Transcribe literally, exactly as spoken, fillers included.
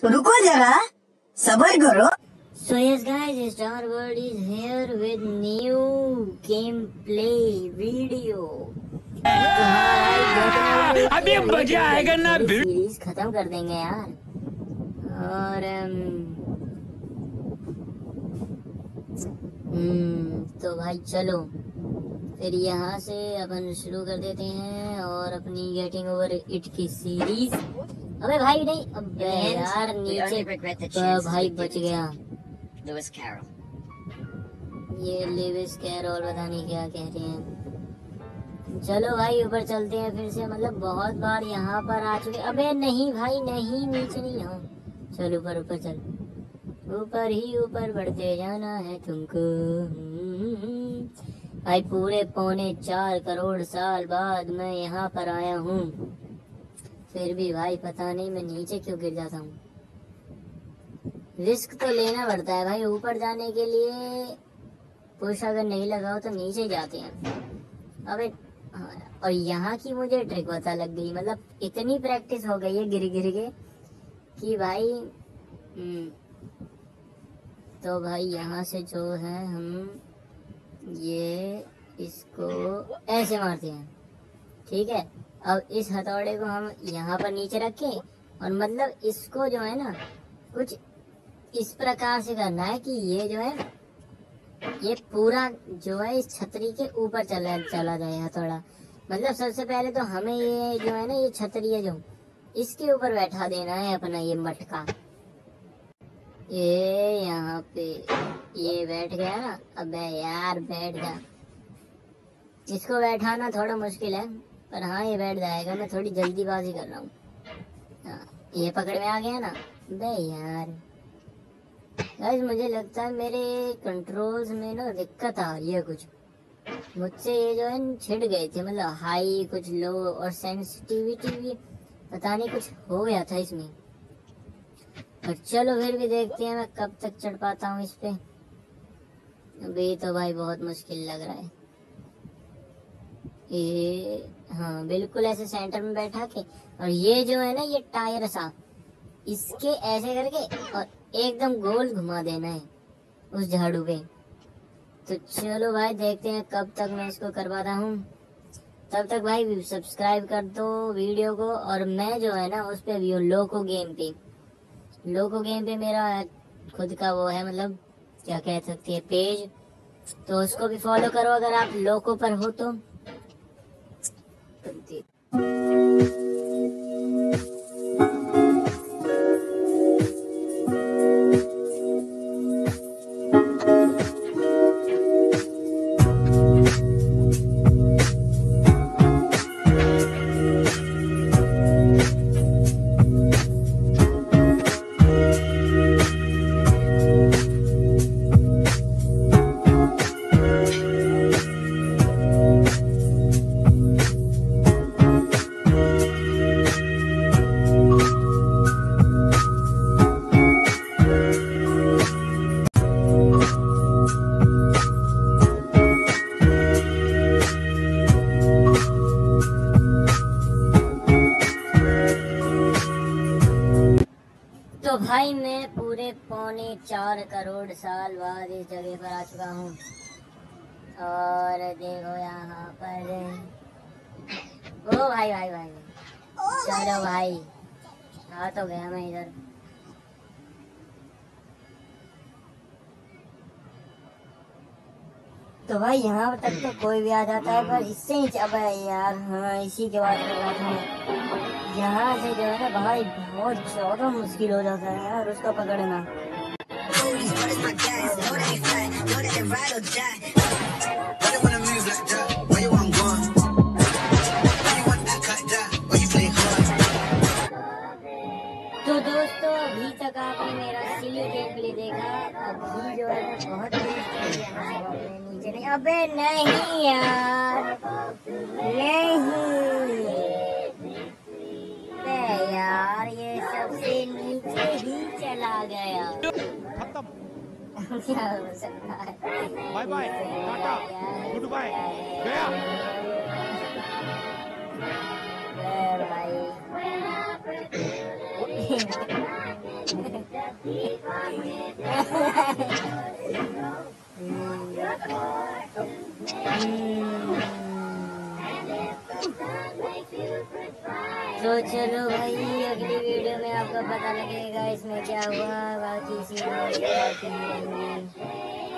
रुको जरा, सब्र करो। So yes guys, Star World is here with new gameplay video. अभी मजा आएगा ना। सीरीज खत्म कर देंगे यार। और हम्म तो भाई चलो फिर यहाँ से अपन शुरू कर देते हैं और अपनी गेटिंग ओवर इट की सीरीज। अबे भाई नहीं, अबे यार नीचे भाई बच गया। लुइस कैरोल, ये लुइस कैरोल पता नहीं क्या कह रहे हैं। चलो भाई ऊपर चलते हैं फिर से, मतलब बहुत बार यहाँ पर आ चुके। अबे नहीं भाई नहीं, नीचे नहीं। हाँ चल ऊपर ऊपर चल, ऊपर ही ऊपर बढ़ते जाना है तुमको। भाई पूरे पौने चार करोड़ साल बाद मैं यहाँ पर आया हूँ, फिर भी भाई पता नहीं मैं नीचे क्यों गिर जाता हूँ। रिस्क तो लेना पड़ता है भाई ऊपर जाने के लिए। पुश अगर नहीं लगाओ तो नीचे जाते हैं। अबे और यहाँ की मुझे ट्रिक पता लग गई, मतलब इतनी प्रैक्टिस हो गई है गिर गिर के कि भाई तो भाई यहाँ से जो है हम ये इसको ऐसे मारते हैं, ठीक है। अब इस हथौड़े को हम यहाँ पर नीचे रखें और मतलब इसको जो है ना कुछ इस प्रकार से करना है कि ये जो है ये पूरा जो है इस छतरी के ऊपर चला चला जाए हथौड़ा। मतलब सबसे पहले तो हमें ये जो है ना ये छतरी है जो इसके ऊपर बैठा देना है अपना ये मटका। ये यहाँ पे ये बैठ गया ना। अबे यार बैठ जा, इसको बैठाना थोड़ा मुश्किल है पर हाँ ये बैठ जाएगा। मैं थोड़ी जल्दीबाजी कर रहा हूँ। हाँ ये पकड़ में आ गया ना। बे यार गाइस मुझे लगता है मेरे कंट्रोल्स में ना दिक्कत आ रही है कुछ। मुझसे ये जो है छिड़ गए थे, मतलब हाई कुछ लो और सेंसिटिविटी भी पता नहीं कुछ हो गया था इसमें। पर चलो फिर भी देखते हैं मैं कब तक चढ़ पाता हूँ इस पे। अभी तो भाई बहुत मुश्किल लग रहा है ये। हाँ बिल्कुल ऐसे सेंटर में बैठा के और ये जो है ना ये टायर सा इसके ऐसे करके और एकदम गोल घुमा देना है उस झाड़ू पे। तो चलो भाई देखते हैं कब तक मैं इसको कर पाता हूँ। तब तक भाई सब्सक्राइब कर दो वीडियो को। और मैं जो है ना उस पे भी हूँ लोको गेम पे। लोको गेम पे मेरा खुद का वो है, मतलब क्या कह सकते हैं पेज, तो उसको भी फॉलो करो अगर आप लोको पर हो तो। तो भाई मैं पूरे पौने चार करोड़ साल बाद इस जगह पर आ चुका हूँ और देखो यहाँ पर ओ भाई भाई भाई चलो भाई आ तो गया मैं इधर। तो भाई यहाँ तक तो कोई भी आ जाता है पर इससे ही अब यार हाँ इसी के बाद यहाँ से जो है ना भाई बहुत ज्यादा मुश्किल हो जाता है यार उसको पकड़ना। तो दोस्तों अभी तक आपने मेरा सिली गेम प्ले देखा। अभी जो है ना बहुत नीचे नहीं। अबे नहीं यार नहीं यार ये सबसे नीचे ही चला गया। क्या हो सकता है। Bye bye tata good bye गया। भाई तो चलो भाई अगली वीडियो में आपको पता लगेगा इसमें क्या हुआ, बाकी चीजें